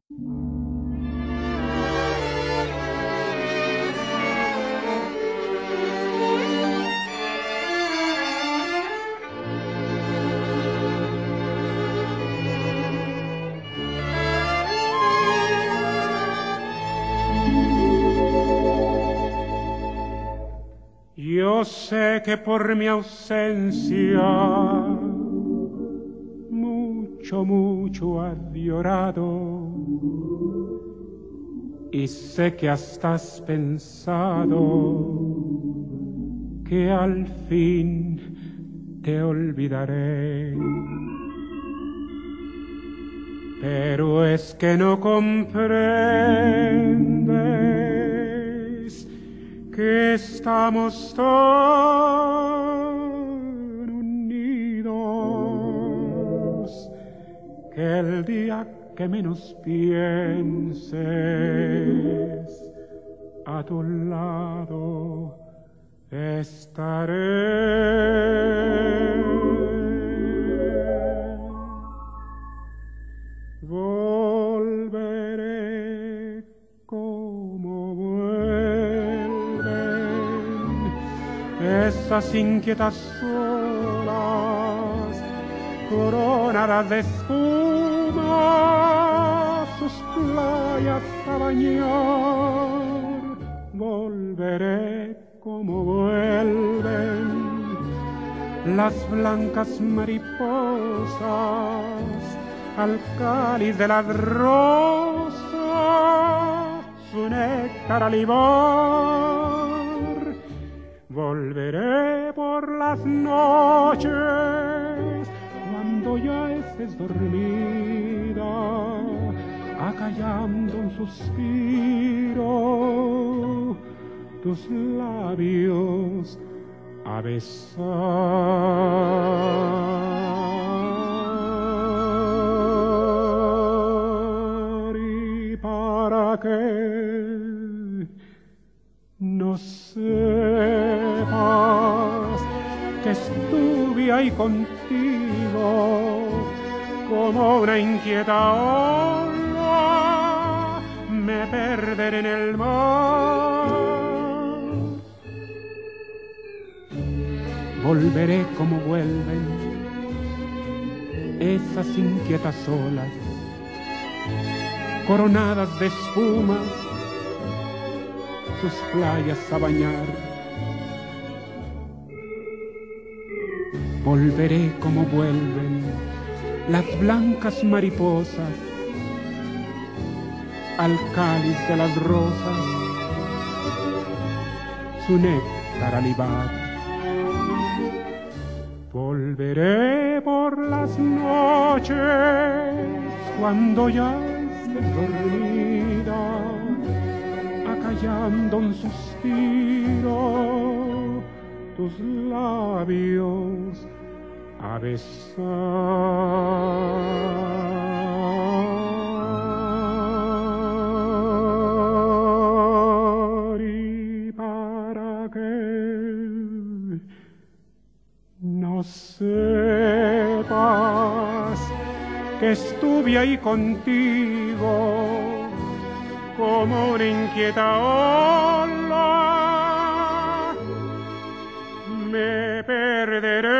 Yo sé que por mi ausencia mucho has llorado, y sé que hasta has pensado que al fin te olvidaré. Pero es que no comprendes que estamos tan unidos que el día que menos pienses a tu lado estaré. Volveré como vuelven esas inquietas olas coronadas de espuma, sus playas a bañar. Volveré como vuelven las blancas mariposas al cáliz de las rosas, su néctar a libar. Volveré por las noches cuando ya estés dormida, acallando un suspiro tus labios a besar. Y para que no sepas que estuve ahí contigo como una inquieta ola, me perderé en el mar. Volveré como vuelven esas inquietas olas coronadas de espumas, sus playas a bañar. Volveré como vuelven las blancas mariposas al cáliz de las rosas, su néctar a libar. Volveré por las noches cuando ya estés dormida, acallando un suspiro tus labios a besar. Y para que no sepas que estuve ahí contigo como una inquieta ola, me perderé